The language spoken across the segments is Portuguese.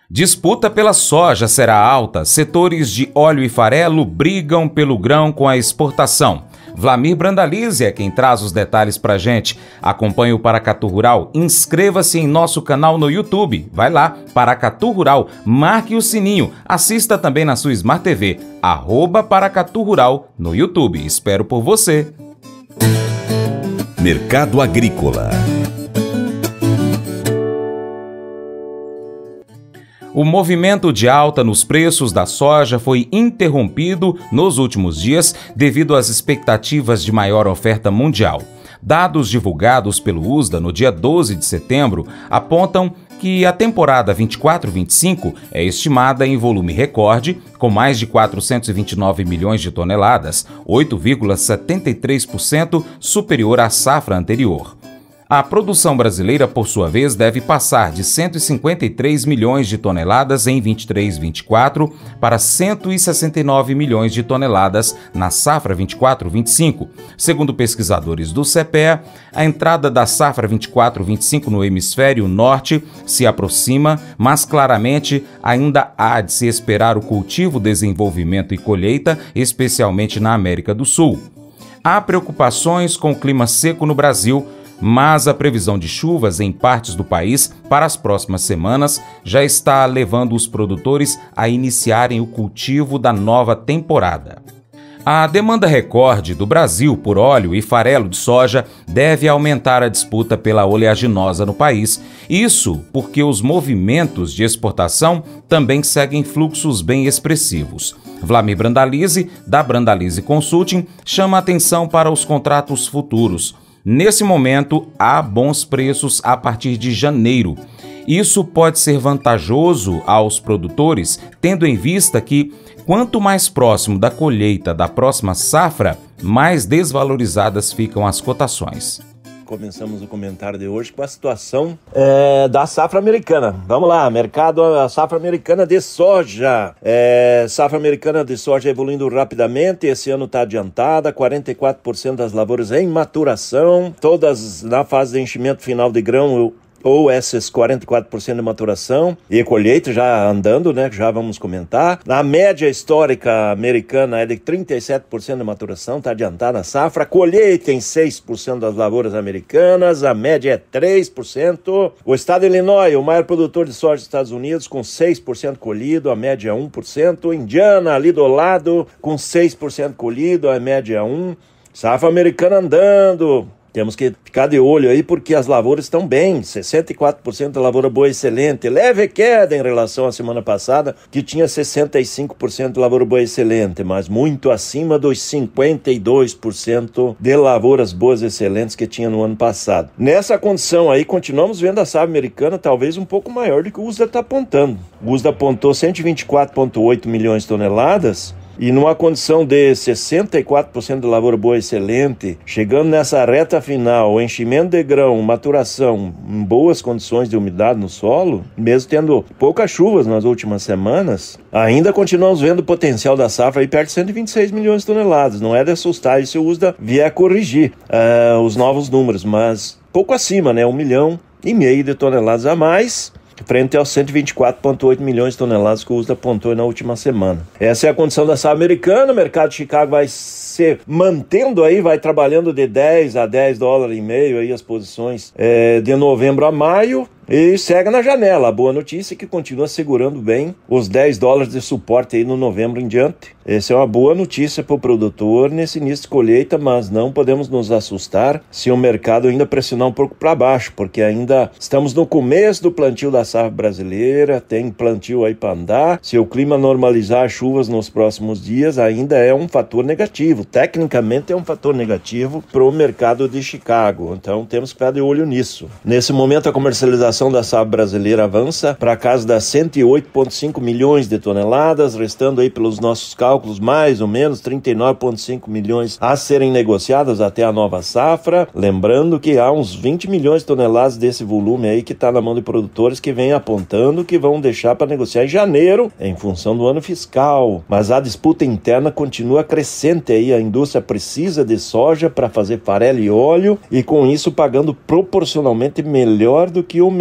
Disputa pela soja será alta. Setores de óleo e farelo brigam pelo grão com a exportação. Vlamir Brandalize é quem traz os detalhes pra gente. Acompanhe o Paracatu Rural. Inscreva-se em nosso canal no YouTube. Vai lá, Paracatu Rural. Marque o sininho. Assista também na sua Smart TV. @Paracatu Rural no YouTube. Espero por você. Mercado Agrícola. O movimento de alta nos preços da soja foi interrompido nos últimos dias devido às expectativas de maior oferta mundial. Dados divulgados pelo USDA no dia 12 de setembro apontam que a temporada 24-25 é estimada em volume recorde, com mais de 429 milhões de toneladas, 8,73% superior à safra anterior. A produção brasileira, por sua vez, deve passar de 153 milhões de toneladas em 23-24 para 169 milhões de toneladas na safra 24-25. Segundo pesquisadores do CPEA, a entrada da safra 24-25 no hemisfério norte se aproxima, mas claramente ainda há de se esperar o cultivo, desenvolvimento e colheita, especialmente na América do Sul. Há preocupações com o clima seco no Brasil, mas a previsão de chuvas em partes do país para as próximas semanas já está levando os produtores a iniciarem o cultivo da nova temporada. A demanda recorde do Brasil por óleo e farelo de soja deve aumentar a disputa pela oleaginosa no país. Isso porque os movimentos de exportação também seguem fluxos bem expressivos. Vlamir Brandalize, da Brandalize Consulting, chama a atenção para os contratos futuros. Nesse momento, há bons preços a partir de janeiro. Isso pode ser vantajoso aos produtores, tendo em vista que, quanto mais próximo da colheita da próxima safra, mais desvalorizadas ficam as cotações. Começamos o comentário de hoje com a situação da safra americana. Vamos lá, mercado, a safra americana de soja. Safra americana de soja evoluindo rapidamente, esse ano está adiantada, 44% das lavouras em maturação, todas na fase de enchimento final de grão, ou esses 44% de maturação e colheita já andando, né? Já vamos comentar. A média histórica americana é de 37% de maturação, está adiantada a safra. Colheita em 6% das lavouras americanas, a média é 3%. O estado de Illinois, o maior produtor de soja dos Estados Unidos, com 6% colhido, a média é 1%. Indiana, ali do lado, com 6% colhido, a média é 1%. Safra americana andando. Temos que ficar de olho aí porque as lavouras estão bem, 64% da lavoura boa excelente, leve queda em relação à semana passada, que tinha 65% de lavoura boa excelente, mas muito acima dos 52% de lavouras boas excelentes que tinha no ano passado. Nessa condição aí, continuamos vendo a safra americana talvez um pouco maior do que o USDA está apontando. O USDA apontou 124,8 milhões de toneladas, e numa condição de 64% de lavoura boa excelente, chegando nessa reta final, o enchimento de grão, maturação em boas condições de umidade no solo, mesmo tendo poucas chuvas nas últimas semanas, ainda continuamos vendo o potencial da safra aí perto de 126 milhões de toneladas. Não é de assustar se o USDA vier a corrigir os novos números, mas pouco acima, né? 1,5 milhão de toneladas a mais, frente aos 124,8 milhões de toneladas que o USDA apontou na última semana. Essa é a condição da safra americana. O mercado de Chicago vai se mantendo aí, vai trabalhando de 10 a 10 dólares e meio aí as posições de novembro a maio. E segue na janela. A boa notícia é que continua segurando bem os 10 dólares de suporte aí no novembro em diante. Essa é uma boa notícia para o produtor nesse início de colheita, mas não podemos nos assustar se o mercado ainda pressionar um pouco para baixo, porque ainda estamos no começo do plantio da safra brasileira, tem plantio aí para andar. Se o clima normalizar as chuvas nos próximos dias, ainda é um fator negativo. Tecnicamente é um fator negativo para o mercado de Chicago. Então temos que ficar de olho nisso. Nesse momento a comercialização da safra brasileira avança para a casa das 108,5 milhões de toneladas, restando aí pelos nossos cálculos mais ou menos 39,5 milhões a serem negociadas até a nova safra. Lembrando que há uns 20 milhões de toneladas desse volume aí que está na mão de produtores que vem apontando que vão deixar para negociar em janeiro, em função do ano fiscal. Mas a disputa interna continua crescente aí. A indústria precisa de soja para fazer farelo e óleo e com isso pagando proporcionalmente melhor do que o mercado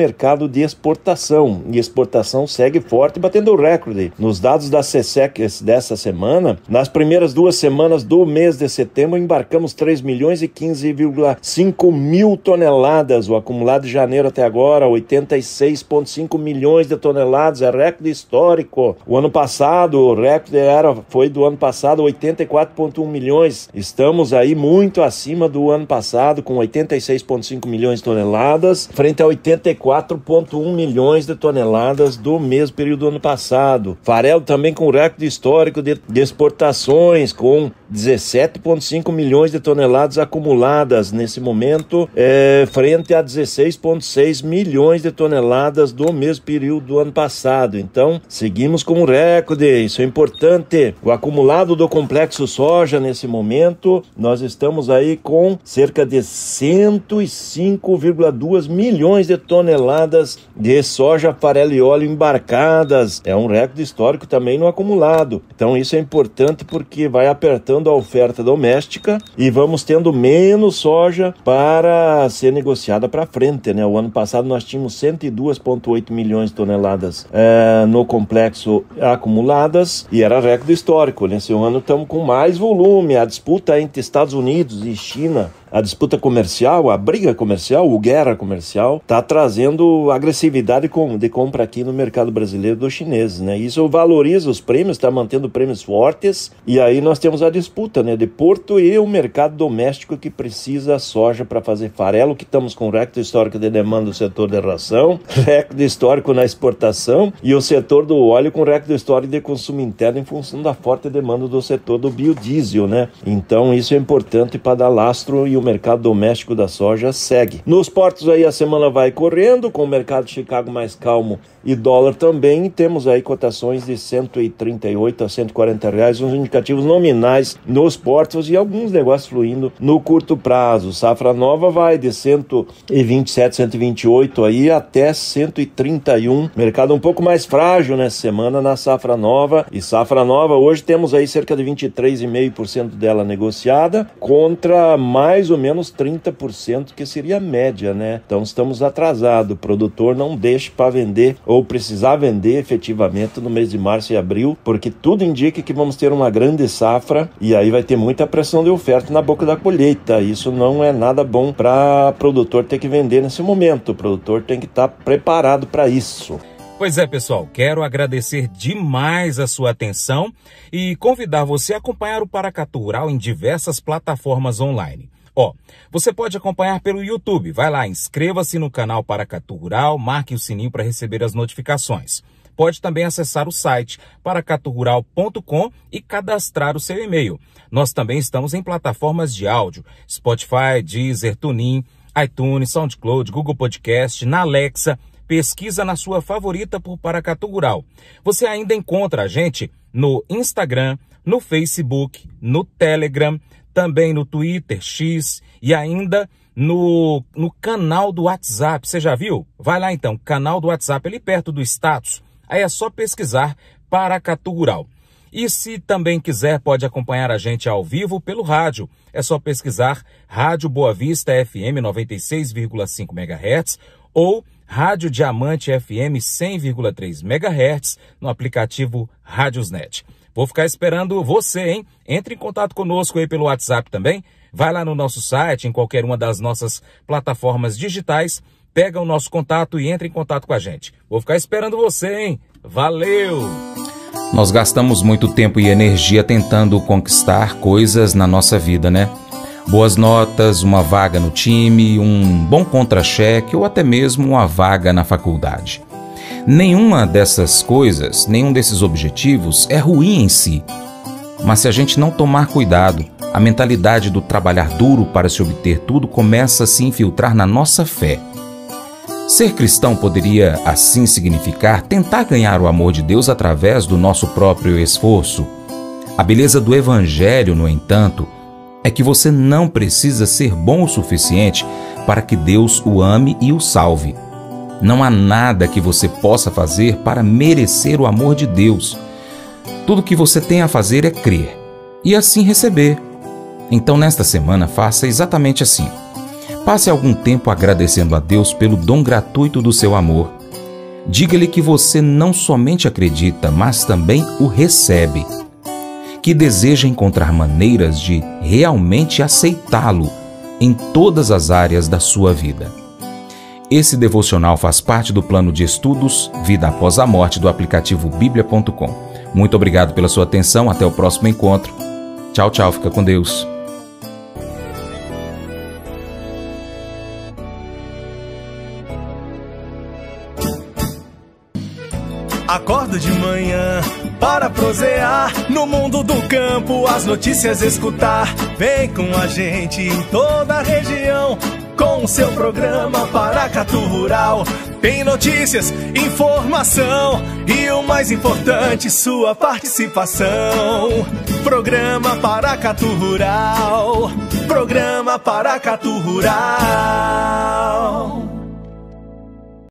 mercado de exportação. E exportação segue forte, batendo o recorde. Nos dados da SESEC dessa semana, nas primeiras 2 semanas do mês de setembro, embarcamos 3 milhões e 15,5 mil toneladas. O acumulado de janeiro até agora, 86,5 milhões de toneladas, é recorde histórico. O ano passado, o recorde foi do ano passado, 84,1 milhões. Estamos aí muito acima do ano passado, com 86,5 milhões de toneladas, frente a 84,1 milhões de toneladas do mesmo período do ano passado. Farelo também com recorde histórico de exportações, com 17,5 milhões de toneladas acumuladas nesse momento, frente a 16,6 milhões de toneladas do mesmo período do ano passado. Então, seguimos com um recorde, isso é importante. O acumulado do complexo soja nesse momento, nós estamos aí com cerca de 105,2 milhões de toneladas de soja, farelo e óleo embarcadas. É um recorde histórico também no acumulado. Então, isso é importante porque vai apertando a oferta doméstica e vamos tendo menos soja para ser negociada para frente, né? O ano passado nós tínhamos 102,8 milhões de toneladas no complexo acumuladas e era recorde histórico. Nesse ano estamos com mais volume. A disputa entre Estados Unidos e China, a disputa comercial, a briga comercial, a guerra comercial, está trazendo agressividade de compra aqui no mercado brasileiro dos chineses, né? Isso valoriza os prêmios, está mantendo prêmios fortes, e aí nós temos a disputa, né, de Porto e o mercado doméstico que precisa soja para fazer farelo, que estamos com recorde histórico de demanda do setor de ração, recorde histórico na exportação, e o setor do óleo com recorde histórico de consumo interno em função da forte demanda do setor do biodiesel, né? Então isso é importante para dar lastro e o mercado doméstico da soja segue. Nos portos aí a semana vai correndo, com o mercado de Chicago mais calmo e dólar também, temos aí cotações de 138 a 140 reais, uns indicativos nominais nos portos e alguns negócios fluindo no curto prazo. Safra nova vai de 127, 128 aí até 131. Mercado um pouco mais frágil nessa semana na safra nova, e safra nova hoje temos aí cerca de 23,5% dela negociada contra mais ou menos 30% que seria a média, né? Então estamos atrasados, o produtor não deixa para vender ou precisar vender efetivamente no mês de março e abril, porque tudo indica que vamos ter uma grande safra e aí vai ter muita pressão de oferta na boca da colheita. Isso não é nada bom para produtor ter que vender nesse momento. O produtor tem que estar preparado para isso. Pois é, pessoal, quero agradecer demais a sua atenção e convidar você a acompanhar o Paracatu Rural em diversas plataformas online. Você pode acompanhar pelo YouTube. Vai lá, inscreva-se no canal Paracatu Rural, marque o sininho para receber as notificações. Pode também acessar o site paracaturural.com e cadastrar o seu e-mail. Nós também estamos em plataformas de áudio, Spotify, Deezer, TuneIn, iTunes, SoundCloud, Google Podcast, na Alexa. Pesquisa na sua favorita por Paracatu Rural. Você ainda encontra a gente no Instagram, no Facebook, no Telegram, também no Twitter, X e ainda no canal do WhatsApp. Você já viu? Vai lá então, canal do WhatsApp, ali perto do status. Aí é só pesquisar Paracatu Rural. E se também quiser, pode acompanhar a gente ao vivo pelo rádio. É só pesquisar Rádio Boa Vista FM 96,5 MHz ou Rádio Diamante FM 100,3 MHz no aplicativo Rádiosnet. Vou ficar esperando você, hein? Entre em contato conosco aí pelo WhatsApp também. Vai lá no nosso site, em qualquer uma das nossas plataformas digitais, pega o nosso contato e entra em contato com a gente. Vou ficar esperando você, hein? Valeu! Nós gastamos muito tempo e energia tentando conquistar coisas na nossa vida, né? Boas notas, uma vaga no time, um bom contra-cheque ou até mesmo uma vaga na faculdade. Nenhuma dessas coisas, nenhum desses objetivos é ruim em si. Mas se a gente não tomar cuidado, a mentalidade do trabalhar duro para se obter tudo começa a se infiltrar na nossa fé. Ser cristão poderia, assim, significar tentar ganhar o amor de Deus através do nosso próprio esforço. A beleza do Evangelho, no entanto, é que você não precisa ser bom o suficiente para que Deus o ame e o salve. Não há nada que você possa fazer para merecer o amor de Deus. Tudo que você tem a fazer é crer e assim receber. Então, nesta semana, faça exatamente assim. Passe algum tempo agradecendo a Deus pelo dom gratuito do seu amor. Diga-lhe que você não somente acredita, mas também o recebe. Que deseja encontrar maneiras de realmente aceitá-lo em todas as áreas da sua vida. Esse devocional faz parte do plano de estudos Vida Após a Morte do aplicativo bíblia.com. Muito obrigado pela sua atenção, até o próximo encontro. Tchau, tchau, fica com Deus. Acordo de manhã para prosear no mundo do campo, as notícias escutar. Vem com a gente em toda a região com o seu programa Paracatu Rural. Tem notícias, informação e o mais importante, sua participação. Programa Paracatu Rural. Programa Paracatu Rural.